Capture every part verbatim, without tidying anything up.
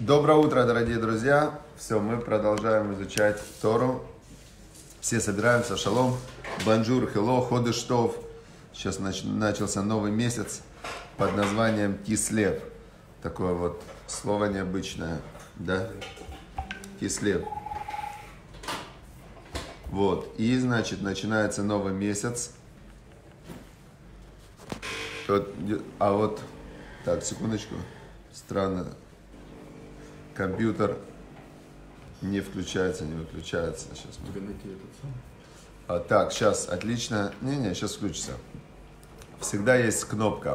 Доброе утро, дорогие друзья! Все, мы продолжаем изучать Тору. Все собираемся, шалом, бонжур, хелло, ходыш тов. Сейчас нач- начался новый месяц под названием Кислев. Такое вот слово необычное, да? Кислев. Вот, и значит, начинается новый месяц. А вот, так, секундочку, странно. Компьютер не включается, не выключается. Сейчас мы... а, так, сейчас, отлично. Не-не, сейчас включится. Всегда есть кнопка.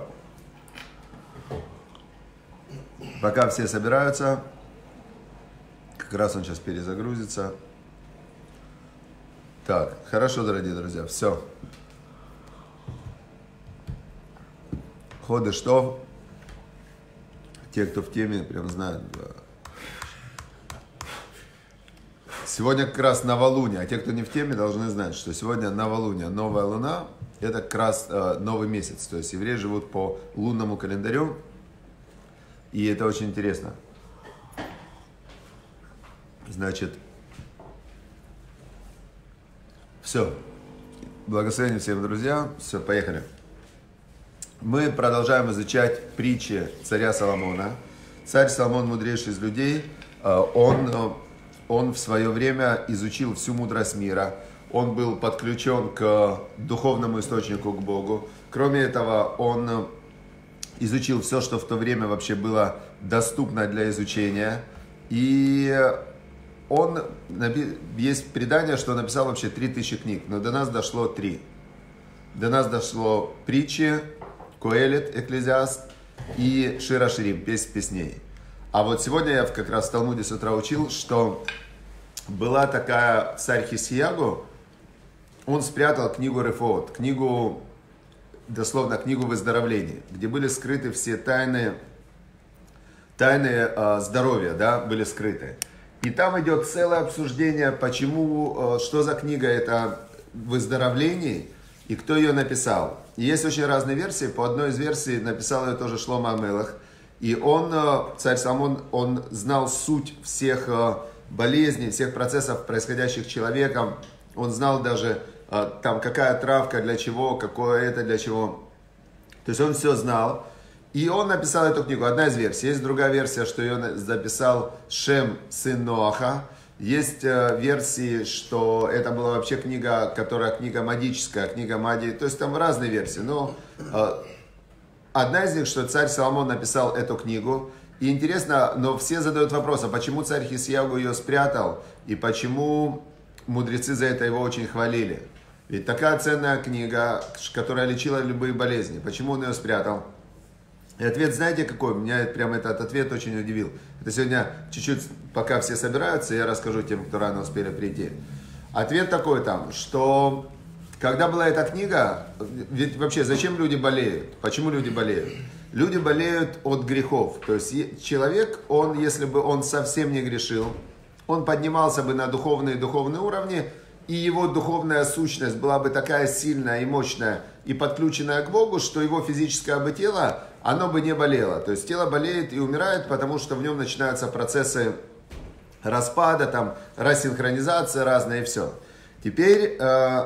Пока все собираются, как раз он сейчас перезагрузится. Так, хорошо, дорогие друзья, все. Ходыш тов. Те, кто в теме, прям знают. Сегодня как раз новолуние, а те, кто не в теме, должны знать, что сегодня новолуние, новая луна, это как раз э, новый месяц. То есть евреи живут по лунному календарю, и это очень интересно. Значит, все. Благословение всем, друзья. Все, поехали. Мы продолжаем изучать притчи царя Соломона. Царь Соломон, мудрейший из людей, э, он... Он в свое время изучил всю мудрость мира. Он был подключен к духовному источнику, к Богу. Кроме этого, он изучил все, что в то время вообще было доступно для изучения. И он, есть предание, что он написал вообще три тысячи книг, но до нас дошло три. До нас дошло притчи, Коэлет, Экклезиаст и Шир ха-Ширим, песнь песней. А вот сегодня я как раз в Талмуде с утра учил, что была такая царь Хискиягу, он спрятал книгу Рефоот, книгу, дословно книгу выздоровлений, где были скрыты все тайны, тайны э, здоровья, да, были скрыты. И там идет целое обсуждение, почему, э, что за книга это выздоровлений и кто ее написал. И есть очень разные версии, по одной из версий написал ее тоже Шломо ха-Мелех. И он, царь Соломон, он знал суть всех болезней, всех процессов, происходящих человеком. Он знал даже, там, какая травка для чего, какое это для чего. То есть он все знал. И он написал эту книгу. Одна из версий. Есть другая версия, что ее записал Шем, сын Ноаха. Есть версии, что это была вообще книга, которая книга мадическая, книга Мади. То есть там разные версии. Но... Одна из них, что царь Соломон написал эту книгу. И интересно, но все задают вопрос, а почему царь Хискиягу ее спрятал? И почему мудрецы за это его очень хвалили? Ведь такая ценная книга, которая лечила любые болезни. Почему он ее спрятал? И ответ, знаете какой? Меня прям этот ответ очень удивил. Это сегодня чуть-чуть, пока все собираются, я расскажу тем, кто рано успели прийти. Ответ такой там, что... Когда была эта книга, ведь вообще зачем люди болеют? Почему люди болеют? Люди болеют от грехов. То есть человек, он, если бы он совсем не грешил, он поднимался бы на духовные и духовные уровни, и его духовная сущность была бы такая сильная и мощная, и подключенная к Богу, что его физическое бы тело, оно бы не болело. То есть тело болеет и умирает, потому что в нем начинаются процессы распада, там, рассинхронизация разная и все. Теперь...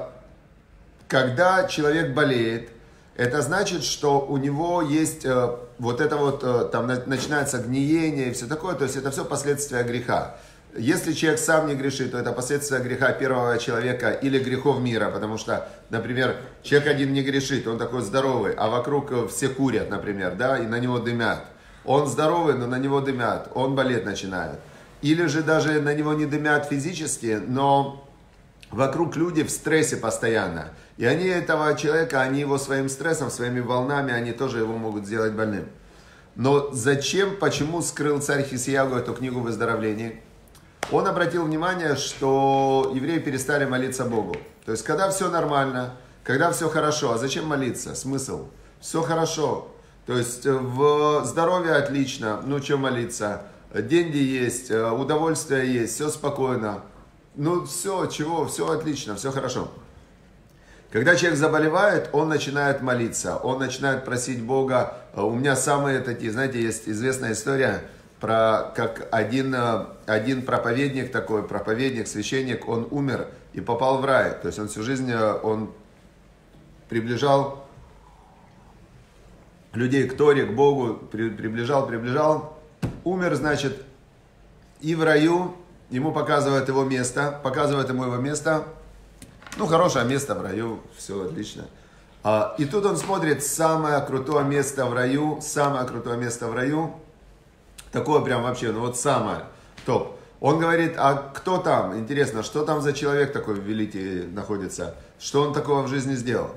Когда человек болеет, это значит, что у него есть э, вот это вот, э, там на, начинается гниение и все такое, то есть это все последствия греха. Если человек сам не грешит, то это последствия греха первого человека или грехов мира, потому что, например, человек один не грешит, он такой здоровый, а вокруг все курят, например, да, и на него дымят. Он здоровый, но на него дымят, он болеть начинает. Или же даже на него не дымят физически, но... Вокруг люди в стрессе постоянно. И они этого человека, они его своим стрессом, своими волнами, они тоже его могут сделать больным. Но зачем, почему скрыл царь Хискиягу эту книгу выздоровлений? Он обратил внимание, что евреи перестали молиться Богу. То есть, когда все нормально, когда все хорошо, а зачем молиться? Смысл? Все хорошо. То есть, в здоровье отлично, ну что молиться? Деньги есть, удовольствие есть, все спокойно. Ну, все, чего, все отлично, все хорошо. Когда человек заболевает, он начинает молиться, он начинает просить Бога. У меня самые такие, знаете, есть известная история, про как один, один проповедник такой, проповедник, священник, он умер и попал в рай. То есть он всю жизнь он приближал людей к Торе, к Богу, приближал, приближал. Умер, значит, и в раю ему показывают его место, показывают ему его место. Ну, хорошее место в раю, все отлично. И тут он смотрит самое крутое место в раю, самое крутое место в раю. Такое прям вообще, ну вот самое, топ. Он говорит, а кто там? Интересно, что там за человек такой великий находится? Что он такого в жизни сделал?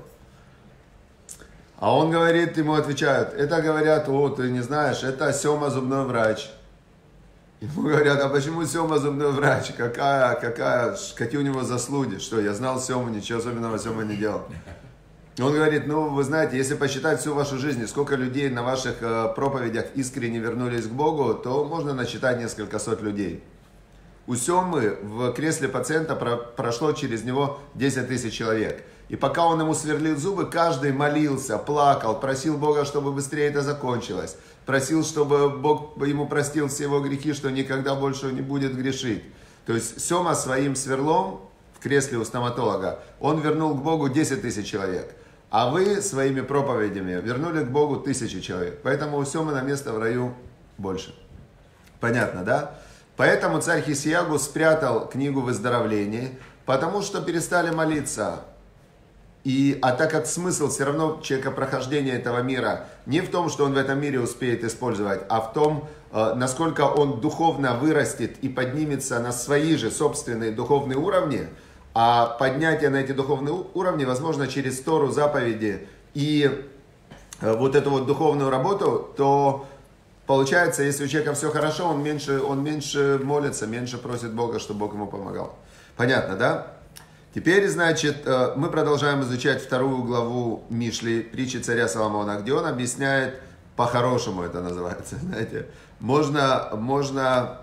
А он говорит, ему отвечают, это говорят, о, ты не знаешь, это Сема зубной врач. Ему говорят, а почему Сема зубной врач? Какая, какая, какие у него заслуги? Что, я знал Сему, ничего особенного Сема не делал. Он говорит, ну, вы знаете, если посчитать всю вашу жизнь, сколько людей на ваших э, проповедях искренне вернулись к Богу, то можно насчитать несколько сот людей. У Семы в кресле пациента про, прошло через него десять тысяч человек. И пока он ему сверлил зубы, каждый молился, плакал, просил Бога, чтобы быстрее это закончилось. Просил, чтобы Бог ему простил все его грехи, что никогда больше не будет грешить. То есть Сема своим сверлом в кресле у стоматолога, он вернул к Богу десять тысяч человек. А вы своими проповедями вернули к Богу тысячи человек. Поэтому у Семы на место в раю больше. Понятно, да? Поэтому царь Хисьягу спрятал книгу выздоровлений, потому что перестали молиться. И, а так как смысл все равно человекопрохождения этого мира не в том, что он в этом мире успеет использовать, а в том, насколько он духовно вырастет и поднимется на свои же собственные духовные уровни, а поднятие на эти духовные уровни возможно через Тору, заповеди и вот эту вот духовную работу, то получается, если у человека все хорошо, он меньше, он меньше молится, меньше просит Бога, чтобы Бог ему помогал. Понятно, да? Теперь, значит, мы продолжаем изучать вторую главу Мишли, притчи царя Соломона, где он объясняет, по-хорошему это называется, знаете, можно, можно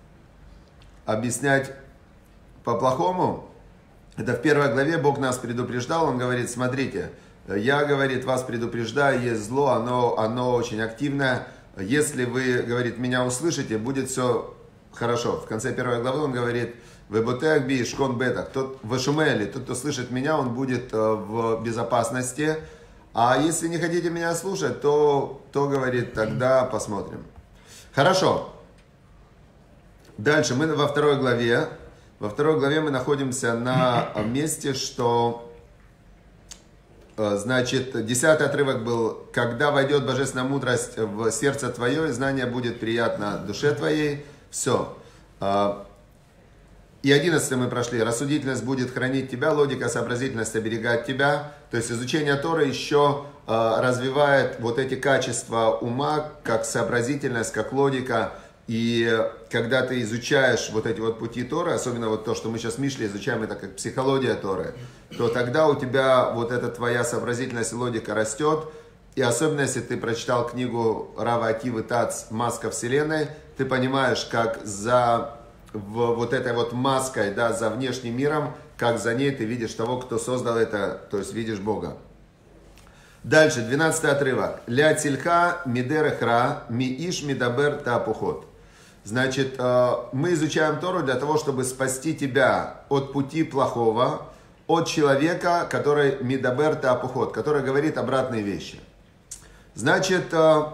объяснять по-плохому. Это в первой главе Бог нас предупреждал, он говорит, смотрите, я, говорит, вас предупреждаю, есть зло, оно, оно очень активное, если вы, говорит, меня услышите, будет все хорошо. В конце первой главы он говорит, «Веботеах би шкон бетах», тот в Шумеле, тот, кто слышит меня, он будет в безопасности, а если не хотите меня слушать, то, то говорит, тогда посмотрим. Хорошо. Дальше мы во второй главе. Во второй главе мы находимся на месте, что, значит, десятый отрывок был, когда войдет божественная мудрость в сердце твое, и знание будет приятно душе твоей. Все. И одиннадцатый мы прошли. Рассудительность будет хранить тебя, логика, сообразительность оберегать тебя. То есть изучение Торы еще развивает вот эти качества ума, как сообразительность, как логика. И когда ты изучаешь вот эти вот пути Торы, особенно вот то, что мы сейчас в Мишле изучаем, это как психология Торы, то тогда у тебя вот эта твоя сообразительность и логика растет. И особенно, если ты прочитал книгу Рава Акивы Тац «Маска Вселенной», ты понимаешь, как за в, вот этой вот маской, да, за внешним миром, как за ней ты видишь того, кто создал это, то есть видишь Бога. Дальше, двенадцатый отрывок. «Ля тильха мидерехра ми иш мидабер тапухот». Значит, мы изучаем Тору для того, чтобы спасти тебя от пути плохого, от человека, который мидабер тапухот, который говорит обратные вещи. Значит,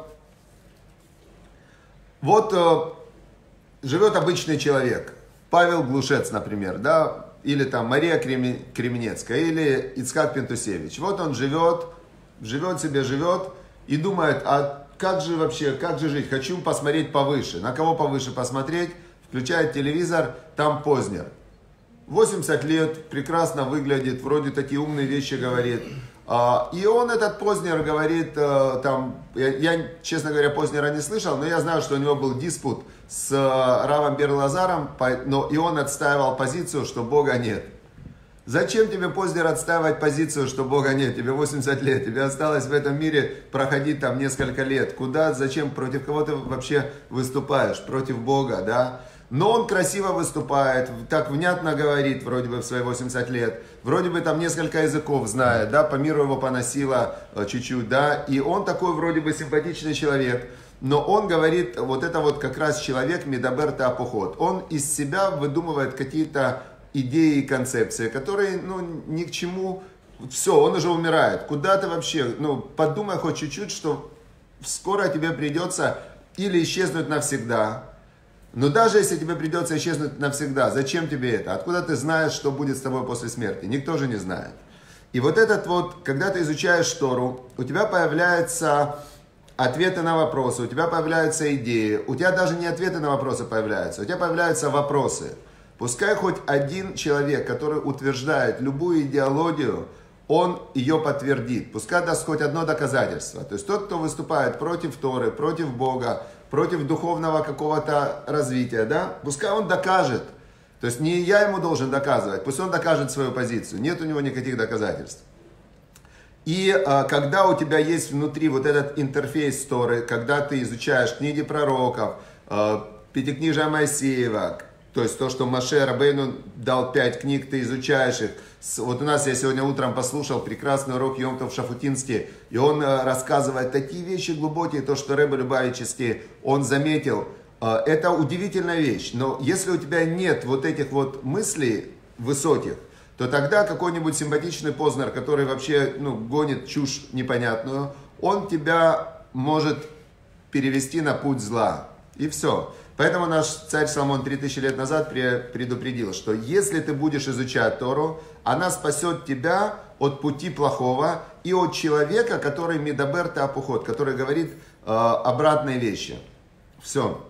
вот живет обычный человек, Павел Глушец, например, да, или там Мария Кременецкая, или Ицхак Пентусевич. Вот он живет, живет себе, живет и думает, а как же вообще, как же жить? Хочу посмотреть повыше. На кого повыше посмотреть? Включает телевизор, там Познер. восемьдесят лет, прекрасно выглядит, вроде такие умные вещи говорит. И он, этот Познер, говорит, там, я, я, честно говоря, Познера не слышал, но я знаю, что у него был диспут с Равом Берлазаром, но и он отстаивал позицию, что Бога нет. Зачем тебе, Познер, отстаивать позицию, что Бога нет? Тебе восемьдесят лет, тебе осталось в этом мире проходить там несколько лет. Куда, зачем, против кого ты вообще выступаешь? Против Бога, да? Но он красиво выступает, так внятно говорит, вроде бы в свои восемьдесят лет. Вроде бы там несколько языков знает, да, по миру его поносило чуть-чуть, да. И он такой вроде бы симпатичный человек. но он говорит, вот это вот как раз человек Медабер Таапохот. Он из себя выдумывает какие-то идеи и концепции, которые, ну, ни к чему. Все, он уже умирает. Куда ты вообще, ну, подумай хоть чуть-чуть, что скоро тебе придется или исчезнуть навсегда. Но даже если тебе придется исчезнуть навсегда, зачем тебе это? Откуда ты знаешь, что будет с тобой после смерти? Никто же не знает. И вот этот вот, когда ты изучаешь Тору, у тебя появляются ответы на вопросы, у тебя появляются идеи, у тебя даже не ответы на вопросы появляются, у тебя появляются вопросы. Пускай хоть один человек, который утверждает любую идеологию, он ее подтвердит. Пускай даст хоть одно доказательство. То есть тот, кто выступает против Торы, против Бога, против духовного какого-то развития, да, пускай он докажет. То есть не я ему должен доказывать, пусть он докажет свою позицию. Нет у него никаких доказательств. И а, когда у тебя есть внутри вот этот интерфейс Торы, когда ты изучаешь книги пророков, а, Пятикнижие Моисеева, то есть то, что Моше Рабейну дал пять книг, ты изучаешь их. Вот у нас, я сегодня утром послушал прекрасный урок Йом Тов Шафутинский, и он а, рассказывает такие вещи глубокие, то, что Ребе Любавический, он заметил. А, это удивительная вещь, но если у тебя нет вот этих вот мыслей высоких, то тогда какой-нибудь симпатичный Познер, который вообще, ну, гонит чушь непонятную, он тебя может перевести на путь зла. И все. Поэтому наш царь Соломон три тысячи лет назад предупредил, что если ты будешь изучать Тору, она спасет тебя от пути плохого и от человека, который Медабер Таапохот, который говорит э, обратные вещи. Все.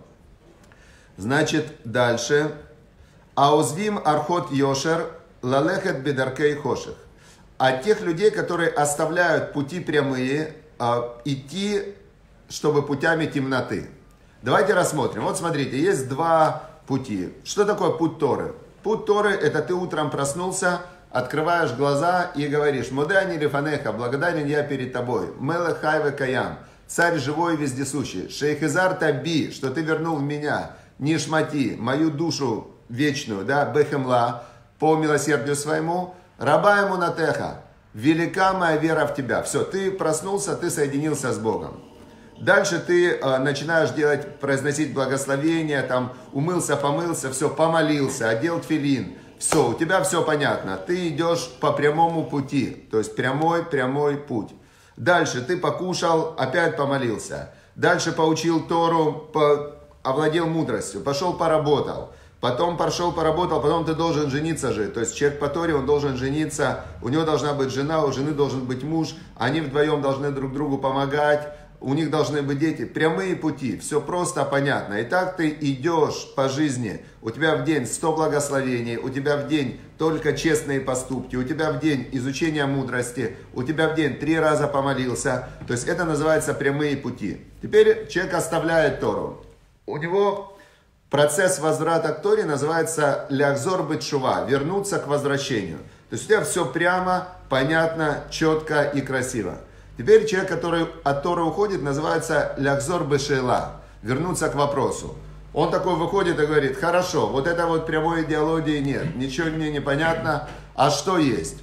Значит, дальше. Аузвим архот йошер лалехет бедаркей хоших. А тех людей, которые оставляют пути прямые, э, идти, чтобы путями темноты. Давайте рассмотрим. Вот смотрите, есть два пути. Что такое путь Торы? Путь Торы – это ты утром проснулся, открываешь глаза и говоришь: «Модани лифанеха, благодарен я перед тобой, мелех хайве каям, царь живой и вездесущий, шейхизар таби, что ты вернул в меня, нишмати, мою душу вечную, да, бехемла, по милосердию своему, раба ему натеха, велика моя вера в тебя». Все, ты проснулся, ты соединился с Богом. Дальше ты э, начинаешь делать, произносить благословения, там, умылся, помылся, все, помолился, одел тфилин, все, у тебя все понятно, ты идешь по прямому пути, то есть прямой, прямой путь. Дальше ты покушал, опять помолился, дальше поучил Тору, по, овладел мудростью, пошел поработал, потом пошел поработал, потом ты должен жениться же, то есть человек по Торе, он должен жениться, у него должна быть жена, у жены должен быть муж, они вдвоем должны друг другу помогать, у них должны быть дети, прямые пути, все просто понятно. И так ты идешь по жизни, у тебя в день сто благословений, у тебя в день только честные поступки, у тебя в день изучение мудрости, у тебя в день три раза помолился. То есть это называется прямые пути. Теперь человек оставляет Тору. У него процесс возврата к Торе называется лягзор бетшува, вернуться к возвращению. То есть у тебя все прямо, понятно, четко и красиво. Теперь человек, который от Торы уходит, называется лягзор бешейла, вернуться к вопросу. Он такой выходит и говорит: хорошо, вот это вот прямой идеологии нет, ничего мне не понятно, а что есть?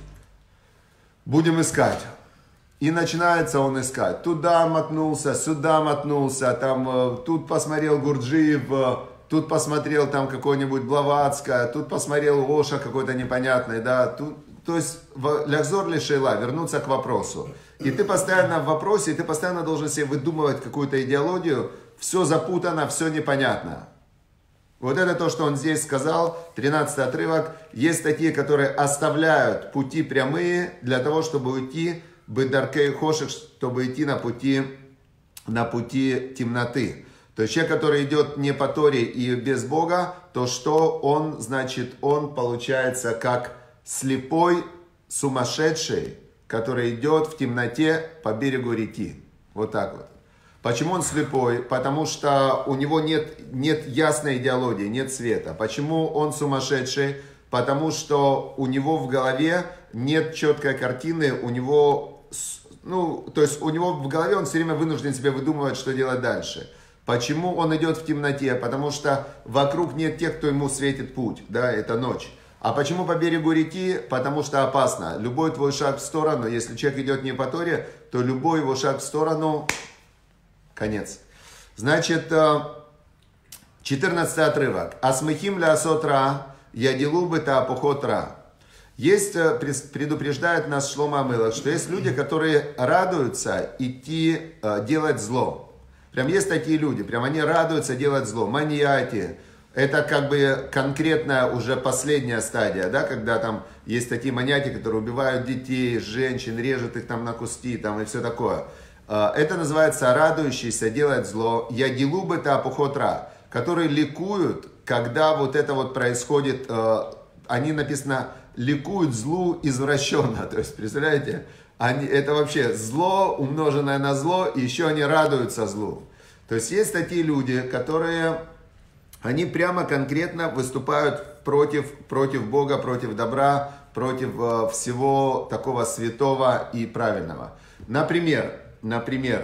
Будем искать. И начинается он искать. Туда мотнулся, сюда мотнулся, там, тут посмотрел Гурджиев, тут посмотрел там какой-нибудь Блаватская, тут посмотрел Оша какой-то непонятный, да, тут... То есть лягзор ли шейла, вернуться к вопросу. И ты постоянно в вопросе, и ты постоянно должен себе выдумывать какую-то идеологию. Все запутано, все непонятно. Вот это то, что он здесь сказал, тринадцатый отрывок. Есть такие, которые оставляют пути прямые для того, чтобы уйти бедаркей хоших, чтобы идти на пути, на пути темноты. То есть человек, который идет не по Торе и без Бога, то что он, значит, он получается как слепой, сумасшедший, который идет в темноте по берегу реки. Вот так вот. Почему он слепой? Потому что у него нет, нет ясной идеологии, нет света. Почему он сумасшедший? Потому что у него в голове нет четкой картины, у него, ну, то есть у него в голове он все время вынужден себе выдумывать, что делать дальше. Почему он идет в темноте? Потому что вокруг нет тех, кто ему светит путь, да, это ночь. А почему по берегу реки? Потому что опасно. Любой твой шаг в сторону, если человек идет не по Торе, то любой его шаг в сторону, конец. Значит, четырнадцатый отрывок. Асмехим ля асотра, ядилубы та апухотра. Есть, предупреждает нас Шломо Амелех, что есть люди, которые радуются идти делать зло. Прям есть такие люди, прям они радуются делать зло. Маньяки. Это как бы конкретная уже последняя стадия, да, когда там есть такие маньяки, которые убивают детей, женщин, режут их там на куски там, и все такое. Это называется радующийся делать зло. Ядилубы та апухотра, которые ликуют, когда вот это вот происходит, они написано ликуют злу извращенно. То есть, представляете, они, это вообще зло, умноженное на зло, и еще они радуются злу. То есть, есть такие люди, которые, они прямо конкретно выступают против, против Бога, против добра, против э, всего такого святого и правильного. Например, например,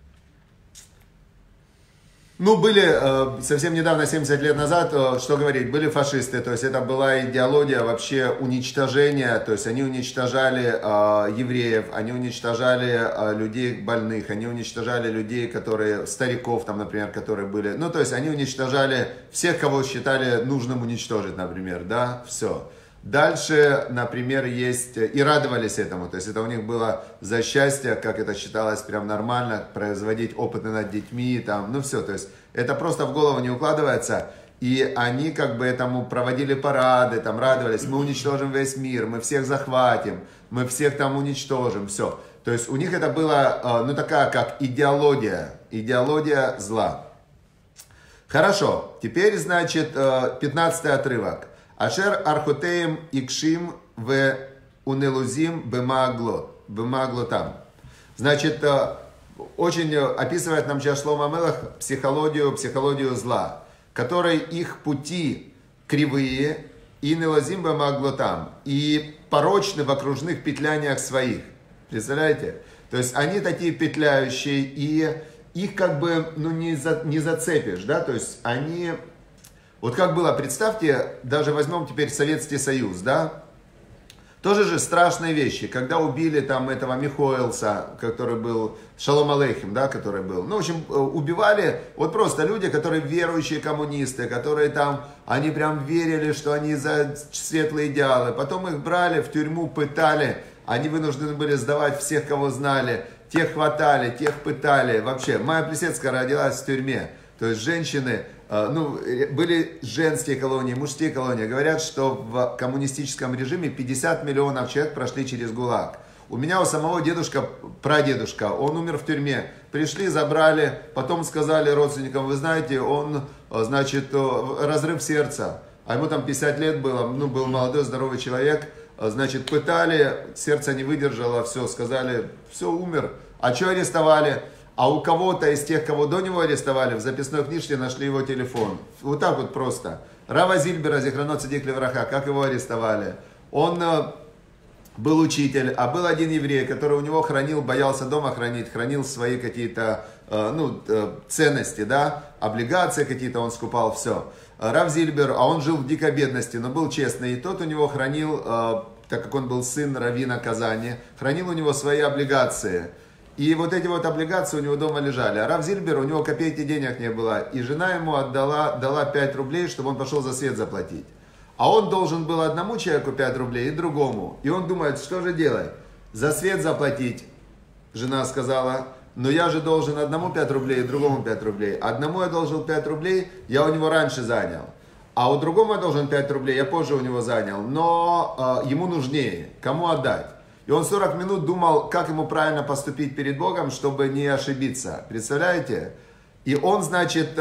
ну, были э, совсем недавно, семьдесят лет назад, э, что говорить, были фашисты, то есть это была идеология вообще уничтожения, то есть они уничтожали э, евреев, они уничтожали э, людей больных, они уничтожали людей, которые, стариков там, например, которые были, ну, то есть они уничтожали всех, кого считали нужным уничтожить, например, да, все. Дальше, например, есть, и радовались этому, то есть это у них было за счастье, как это считалось прям нормально, производить опыты над детьми, там, ну все, то есть это просто в голову не укладывается, и они как бы этому проводили парады, там радовались, мы уничтожим весь мир, мы всех захватим, мы всех там уничтожим, все. То есть у них это было, ну такая как идеология, идеология зла. Хорошо, теперь, значит, пятнадцатый отрывок. Ашер архотеем икшим в унелузим бемаглотам. Значит, очень описывает нам сейчас Шломо Амелех психологию, психологию зла, который их пути кривые и нелозим бемаглотам, и порочны в окружных петляниях своих. Представляете? То есть они такие петляющие, и их как бы ну, не, за, не зацепишь, да, то есть они... Вот как было, представьте, даже возьмем теперь Советский Союз, да, тоже же страшные вещи, когда убили там этого Михоэлса, который был, Шалом Алейхим, да, который был, ну, в общем, убивали, вот просто люди, которые верующие коммунисты, которые там, они прям верили, что они за светлые идеалы, потом их брали в тюрьму, пытали, они вынуждены были сдавать всех, кого знали, тех хватали, тех пытали, вообще, Майя Плисецкая родилась в тюрьме, то есть женщины... Ну, были женские колонии, мужские колонии. Говорят, что в коммунистическом режиме пятьдесят миллионов человек прошли через ГУЛАГ. У меня у самого дедушка, прадедушка, он умер в тюрьме. Пришли, забрали, потом сказали родственникам, вы знаете, он, значит, разрыв сердца. А ему там пятьдесят лет было, ну, был молодой, здоровый человек. Значит, пытали, сердце не выдержало, все, сказали, все, умер. А что арестовали? А у кого-то из тех, кого до него арестовали, в записной книжке нашли его телефон. Вот так вот просто. Рава Зильбера, Зихронот Цадик Левраха, как его арестовали? Он э, был учитель, а был один еврей, который у него хранил, боялся дома хранить, хранил свои какие-то э, ну, э, ценности, да, облигации какие-то он скупал, все. Рав Зильбер, а он жил в дикой бедности, но был честный, и тот у него хранил, э, так как он был сын раввина Казани, хранил у него свои облигации. И вот эти вот облигации у него дома лежали. А Рав Зильбер, у него копейки денег не было. И жена ему отдала, дала пять рублей, чтобы он пошел за свет заплатить. А он должен был одному человеку пять рублей и другому. И он думает, что же делать? За свет заплатить, жена сказала. Но я же должен одному пять рублей и другому пять рублей. Одному я должен пять рублей, я у него раньше занял. А у другому я должен пять рублей, я позже у него занял. Но э, ему нужнее. Кому отдать? И он сорок минут думал, как ему правильно поступить перед Богом, чтобы не ошибиться. Представляете? И он, значит,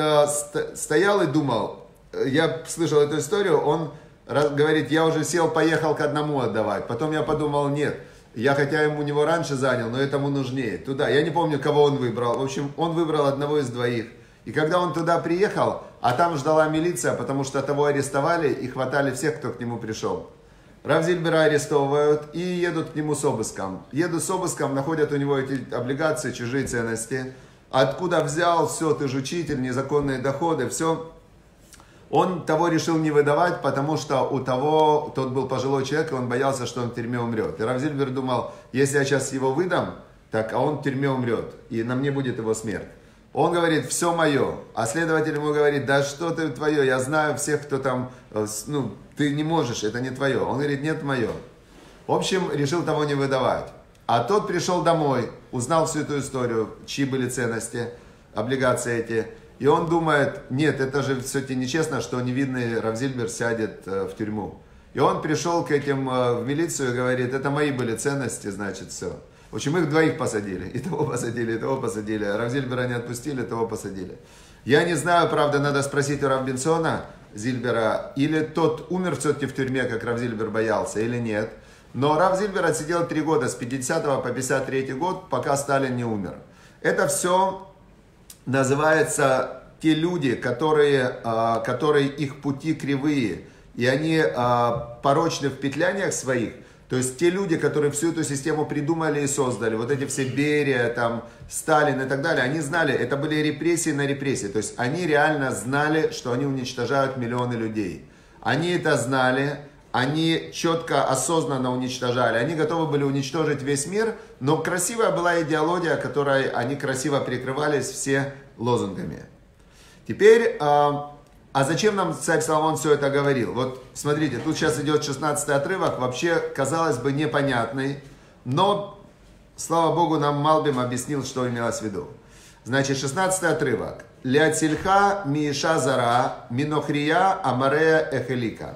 стоял и думал. Я слышал эту историю. Он говорит, я уже сел, поехал к одному отдавать. Потом я подумал, нет, я хотя ему у него раньше занял, но этому нужнее. Туда. Я не помню, кого он выбрал. В общем, он выбрал одного из двоих. И когда он туда приехал, а там ждала милиция, потому что того арестовали и хватали всех, кто к нему пришел. Рав Зильбера арестовывают и едут к нему с обыском. Едут с обыском, находят у него эти облигации, чужие ценности. Откуда взял, все, ты же учитель, незаконные доходы, все. Он того решил не выдавать, потому что у того, тот был пожилой человек, и он боялся, что он в тюрьме умрет. И Рав Зильбер думал, если я сейчас его выдам, так, а он в тюрьме умрет, и на мне будет его смерть. Он говорит, все мое. А следователь ему говорит, да что ты твое, я знаю всех, кто там, ну, ты не можешь, это не твое. Он говорит, нет, мое. В общем, решил того не выдавать. А тот пришел домой, узнал всю эту историю, чьи были ценности, облигации эти. И он думает, нет, это же все-таки нечестно, что невидный Рав Зильбер сядет в тюрьму. И он пришел к этим в милицию и говорит, это мои были ценности, значит, все. В общем, их двоих посадили. И того посадили, и того посадили. Рав Зильбера не отпустили, того посадили. Я не знаю, правда, надо спросить у Рав Бенсона Зильбера, или тот умер все-таки в тюрьме, как Рав Зильбер боялся, или нет. Но Рав Зильбер отсидел три года, с пятидесятого по пятьдесят третий год, пока Сталин не умер. Это все называется те люди, которые, которые их пути кривые, и они порочны в петляниях своих. То есть те люди, которые всю эту систему придумали и создали, вот эти все Берия, там, Сталин и так далее, они знали, это были репрессии на репрессии. То есть они реально знали, что они уничтожают миллионы людей. Они это знали. Они четко, осознанно уничтожали. Они готовы были уничтожить весь мир, но красивая была идеология, которой они красиво прикрывались все лозунгами. Теперь, а зачем нам царь Соломон все это говорил? Вот смотрите, тут сейчас идет шестнадцатый отрывок, вообще, казалось бы, непонятный, но, слава Богу, нам Малбим объяснил, что имелось в виду. Значит, шестнадцатый отрывок. Ляцильха мииша зара минохрия амарея эхелика.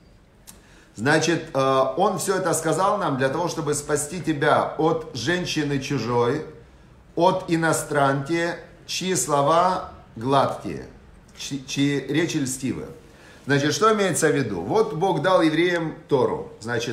Значит, он все это сказал нам для того, чтобы спасти тебя от женщины чужой, от иностранки, чьи слова гладкие, чьи речи льстивы. Значит, что имеется в виду? Вот Бог дал евреям Тору. Значит,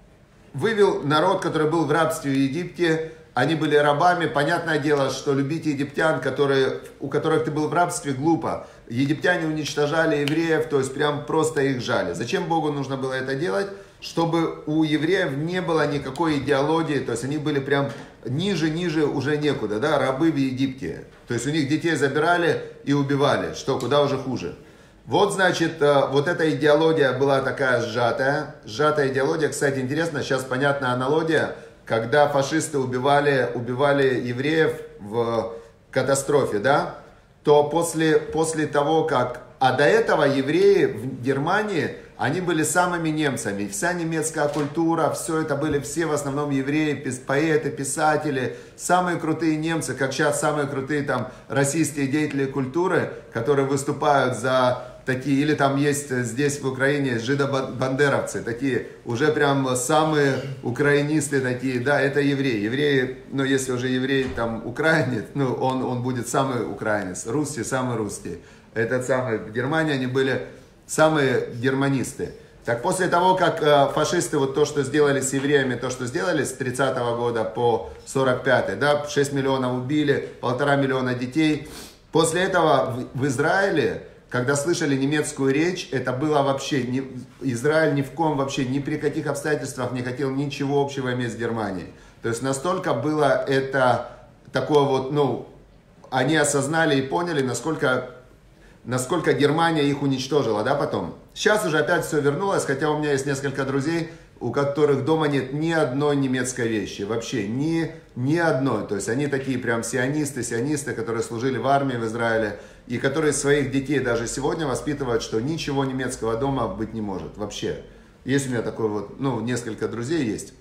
вывел народ, который был в рабстве в Египте. Они были рабами. Понятное дело, что любить египтян, которые, у которых ты был в рабстве, глупо. Египтяне уничтожали евреев, то есть прям просто их жали. Зачем Богу нужно было это делать? Чтобы у евреев не было никакой идеологии, то есть они были прям ниже, ниже уже некуда, да, рабы в Египте. То есть у них детей забирали и убивали, что куда уже хуже. Вот, значит, вот эта идеология была такая сжатая, сжатая идеология. Кстати, интересно, сейчас понятна аналогия, когда фашисты убивали, убивали евреев в катастрофе, да, то после, после того, как... А до этого евреи в Германии, они были самыми немцами. Вся немецкая культура, все это были все в основном евреи, поэты, писатели, самые крутые немцы, как сейчас самые крутые там российские деятели культуры, которые выступают за такие, или там есть здесь в Украине жидобандеровцы, такие уже прям самые украинисты такие, да, это евреи. Евреи, ну если уже еврей там украинец, ну он, он будет самый украинец, русский самый русский. Этот самый, в Германии они были самые германисты. Так после того, как э, фашисты вот то, что сделали с евреями, то, что сделали с тридцатого года по сорок пятый, да, шесть миллионов убили, полтора миллиона детей. После этого в, в Израиле, когда слышали немецкую речь, это было вообще, не, Израиль ни в ком вообще, ни при каких обстоятельствах не хотел ничего общего иметь с Германией. То есть настолько было это такое вот, ну, они осознали и поняли, насколько... насколько Германия их уничтожила, да, потом. Сейчас уже опять все вернулось, хотя у меня есть несколько друзей, у которых дома нет ни одной немецкой вещи, вообще ни, ни одной. То есть они такие прям сионисты, сионисты, которые служили в армии в Израиле, и которые своих детей даже сегодня воспитывают, что ничего немецкого дома быть не может, вообще. Есть у меня такой вот, ну, несколько друзей есть.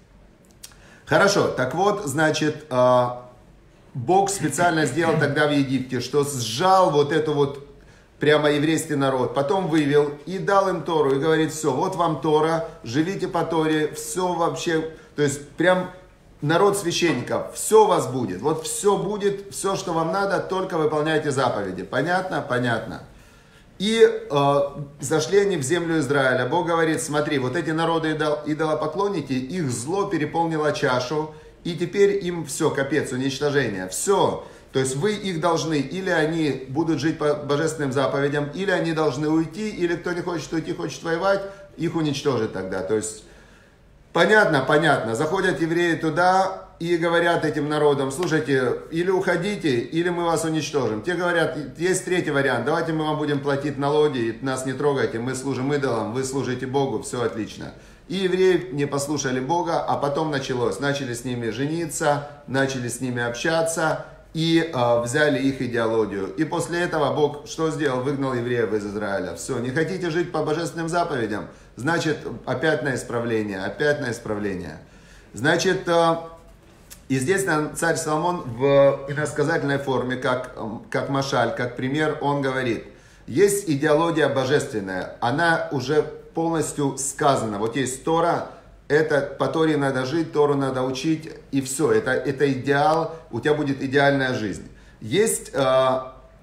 Хорошо, так вот, значит, Бог специально сделал тогда в Египте, что сжал вот эту вот прямо еврейский народ, потом вывел и дал им Тору, и говорит, все, вот вам Тора, живите по Торе, все вообще, то есть прям народ священников, все у вас будет, вот все будет, все, что вам надо, только выполняйте заповеди. Понятно? Понятно. И э, зашли они в землю Израиля. Бог говорит, смотри, вот эти народы идолопоклонники, их зло переполнило чашу, и теперь им все, капец, уничтожение, все. То есть вы их должны, или они будут жить по божественным заповедям, или они должны уйти, или кто не хочет уйти, хочет воевать, их уничтожить тогда. То есть, понятно, понятно. Заходят евреи туда и говорят этим народам, слушайте, или уходите, или мы вас уничтожим. Те говорят, есть третий вариант, давайте мы вам будем платить налоги, нас не трогайте, мы служим идолам, вы служите Богу, все отлично. И евреи не послушали Бога, а потом началось. Начали с ними жениться, начали с ними общаться. и э, взяли их идеологию. И после этого Бог что сделал? Выгнал евреев из Израиля. Все, не хотите жить по божественным заповедям? Значит, опять на исправление, опять на исправление. Значит, э, и здесь царь Соломон в иносказательной форме, как, как машаль, как пример, он говорит, есть идеология божественная, она уже полностью сказана. Вот есть Тора, это по Торе надо жить, Тору надо учить, и все. Это, это идеал, у тебя будет идеальная жизнь. Есть э,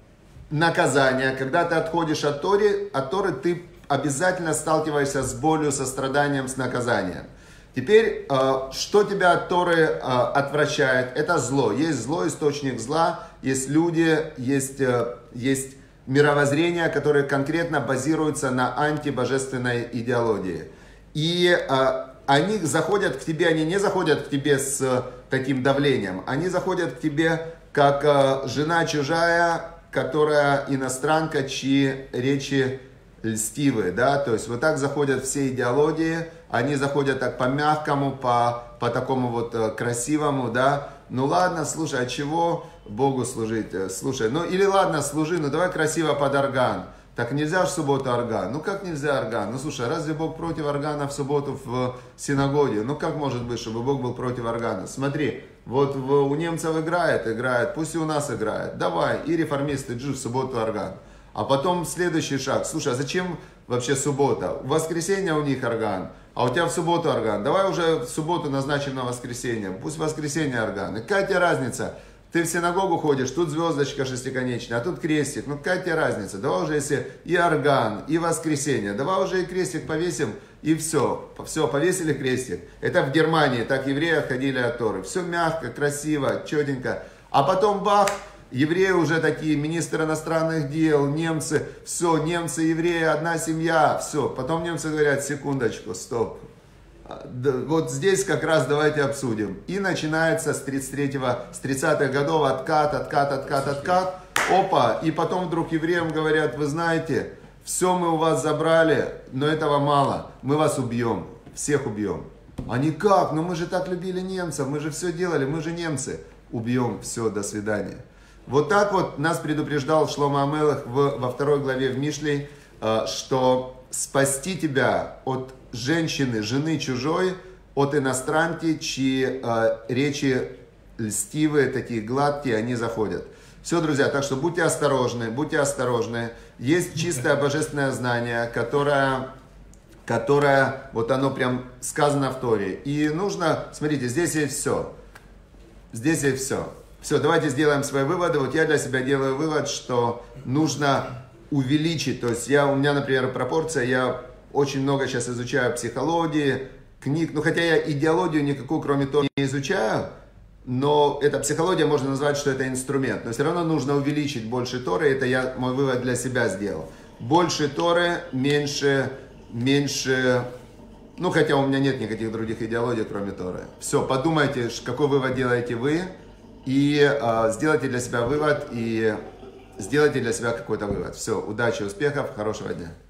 наказание, когда ты отходишь от Торы, от Торы ты обязательно сталкиваешься с болью, со страданием, с наказанием. Теперь, э, что тебя от Торы э, отвращает? Это зло. Есть зло, источник зла, есть люди, есть, э, есть мировоззрение, которое конкретно базируется на антибожественной идеологии. И э, они заходят к тебе, они не заходят к тебе с э, таким давлением, они заходят к тебе как э, жена чужая, которая иностранка, чьи речи льстивые, да, то есть вот так заходят все идеологии, они заходят так по-мягкому, по, по такому вот э, красивому, да, ну ладно, слушай, а чего Богу служить, слушай, ну или ладно, служи, ну давай красиво под орган. Так нельзя в субботу орган. Ну как нельзя орган? Ну слушай, разве Бог против органа в субботу в синагоге? Ну как может быть, чтобы Бог был против органа? Смотри, вот в, у немцев играет, играет, пусть и у нас играет. Давай, и реформисты, джи, в субботу орган. А потом следующий шаг. Слушай, а зачем вообще суббота? В воскресенье у них орган, а у тебя в субботу орган. Давай уже в субботу назначим на воскресенье. Пусть в воскресенье орган. И какая тебе разница? Ты в синагогу ходишь, тут звездочка шестиконечная, а тут крестик. Ну какая тебе разница? Давай уже если и орган, и воскресенье. Давай уже и крестик повесим, и все. Все, повесили крестик. Это в Германии, так евреи отходили от Торы. Все мягко, красиво, четенько. А потом бах, евреи уже такие, министр иностранных дел, немцы. Все, немцы, евреи, одна семья. Все, потом немцы говорят, секундочку, стоп. Вот здесь как раз давайте обсудим. И начинается с тридцать третьего, с тридцатых годов откат, откат, откат, откат. Опа, и потом вдруг евреям говорят, вы знаете, все мы у вас забрали, но этого мало, мы вас убьем, всех убьем. Они как? Ну мы же так любили немцев, мы же все делали, мы же немцы. Убьем, все, до свидания. Вот так вот нас предупреждал Шломо ха-Мелех во второй главе в Мишлей, что спасти тебя от женщины, жены чужой, от иностранки, чьи э, речи льстивые, такие гладкие, они заходят. Все, друзья, так что будьте осторожны, будьте осторожны. Есть чистое божественное знание, которое, которое, вот оно прям сказано в Торе. И нужно, смотрите, здесь есть все. Здесь есть все. Все, давайте сделаем свои выводы. Вот я для себя делаю вывод, что нужно увеличить. То есть я, у меня, например, пропорция, я очень много сейчас изучаю психологии, книг, ну хотя я идеологию никакую, кроме того, не изучаю, но эта психология, можно назвать, что это инструмент. Но все равно нужно увеличить больше Торы, это я мой вывод для себя сделал. Больше Торы, меньше, меньше, ну хотя у меня нет никаких других идеологий, кроме Торы. Все, подумайте, какой вывод делаете вы, и э, сделайте для себя вывод, и сделайте для себя какой-то вывод. Все, удачи, успехов, хорошего дня.